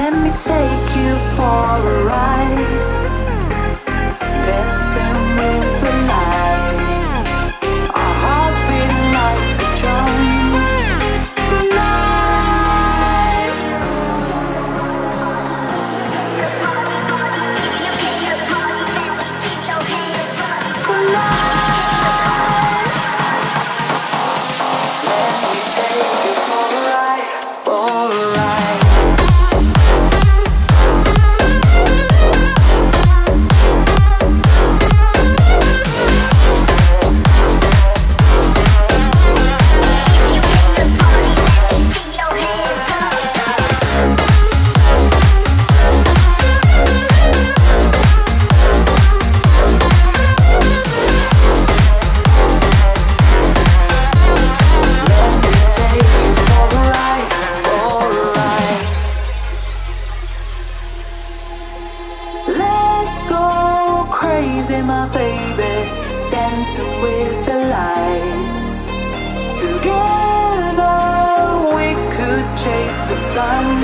Let me take you for a ride, dancing with the lights, our hearts beating like a drum tonight. Tonight, let me take you for a ride, for a ride. Crazy, my baby, dancing with the lights. Together we could chase the sun.